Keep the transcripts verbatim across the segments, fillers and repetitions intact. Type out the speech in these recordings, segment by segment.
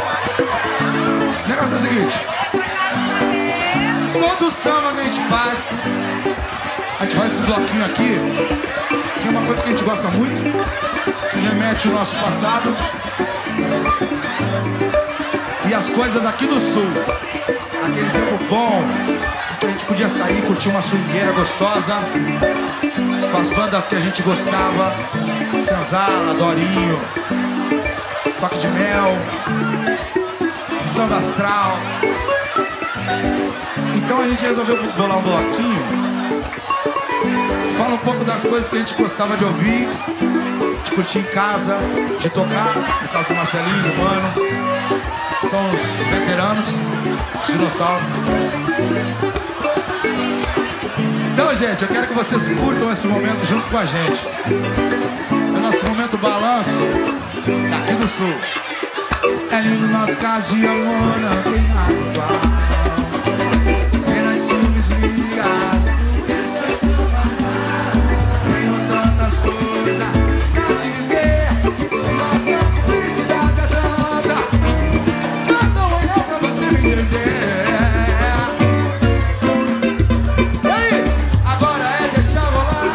O negócio é o seguinte: todo samba que a gente faz, a gente faz esse bloquinho aqui, que é uma coisa que a gente gosta muito, que remete ao nosso passado e as coisas aqui do sul. Aquele tempo bom, que a gente podia sair, curtir uma swingueira gostosa, com as bandas que a gente gostava, Senzala, Dorinho, Toque de Mel, Samba Astral. Então a gente resolveu bolar um bloquinho, fala um pouco das coisas que a gente gostava de ouvir, de curtir em casa, de tocar, no caso do Marcelinho, do Mano. São os veteranos, os dinossauros. Então, gente, eu quero que vocês curtam esse momento junto com a gente. É o nosso momento balanço daqui do sul. É lindo nosso caso de amor, não tem nada igual. Cenas, ciúmes, brigas, tenho tantas coisas pra dizer. Nossa felicidade é tanta, mas não é pra você me entender. E aí, agora é deixar rolar.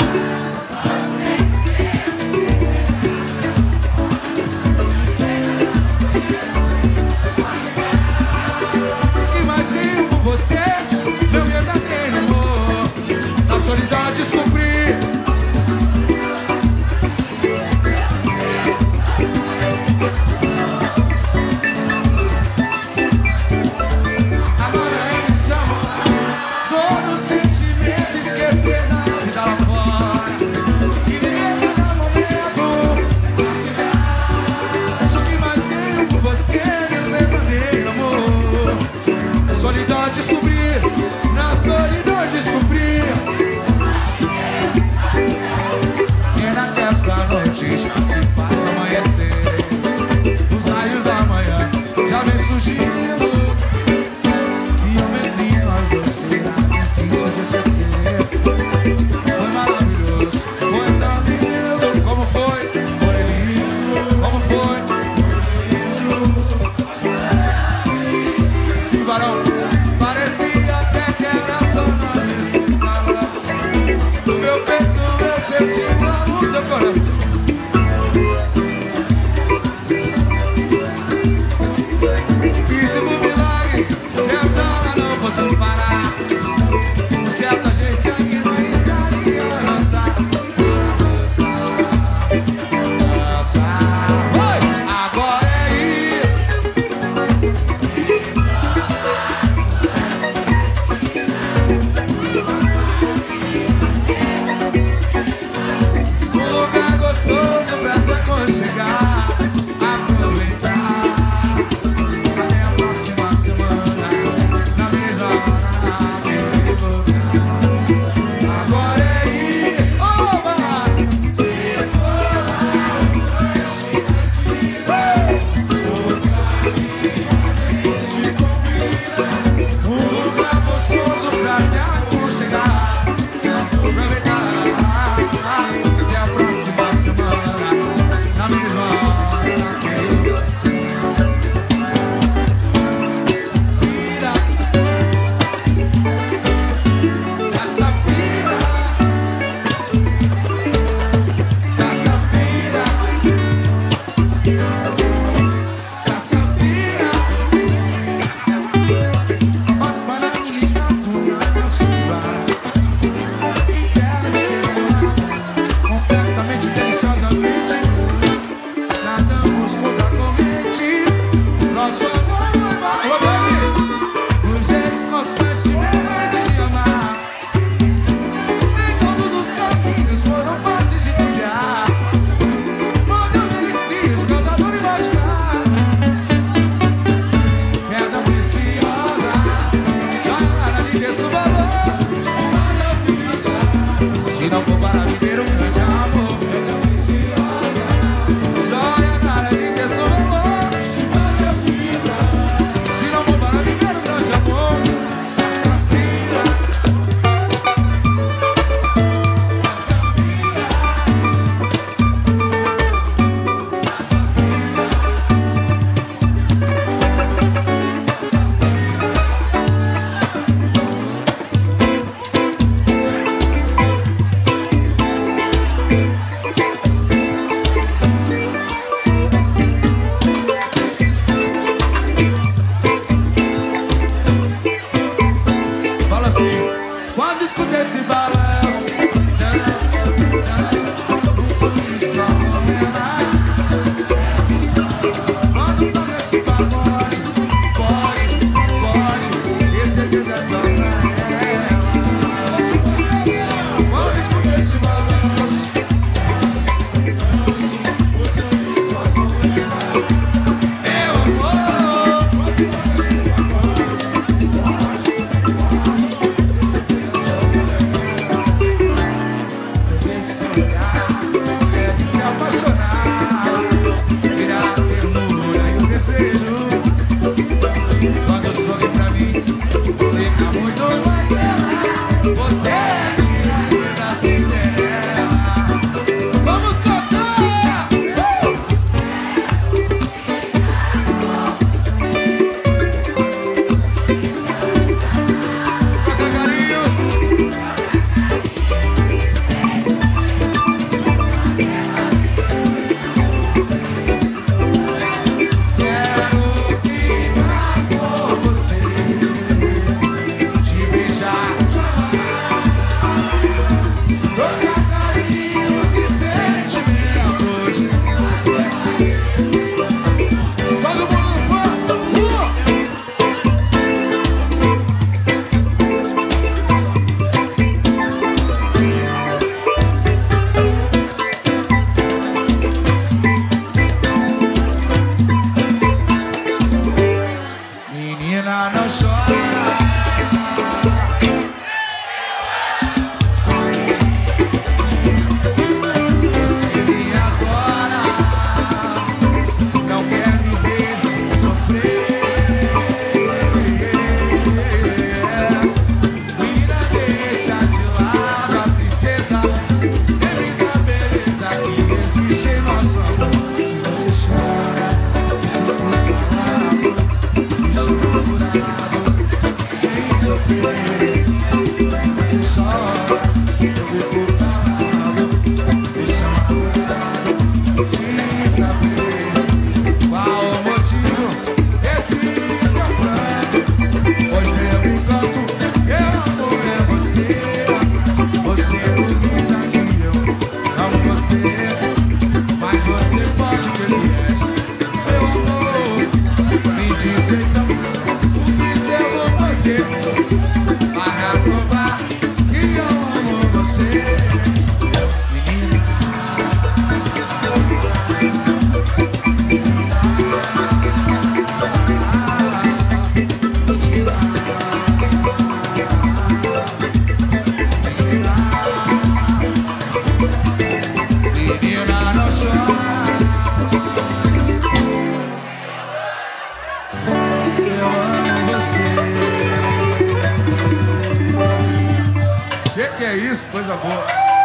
O que mais tenho por você, meu verdadeiro amor? Na solidão eu descobri. Solidão a descobrir, na solidão a descobrir. Pena que essa noite já se faz amanhecer. Os raios da manhã já vem surgindo, e eu medrinho nós dois será difícil de esquecer. Foi maravilhoso, foi tão lindo. Como foi, Morelinho? Como foi, Morelinho? Tubarão. Parecia até que era só nesse salão. No meu peito eu senti no teu coração. Quis Se você chora, eu fico calado, me chamando sem saber qual o motivo desse teu pranto. Pois meu encanto, meu amor é você. Você duvida que eu amo você, mas você pode ter viés. Meu amor, me diz então o que devo fazer para provar que eu amo você, menina. Menina, não chora, eu amo você. Que que é isso? Coisa boa.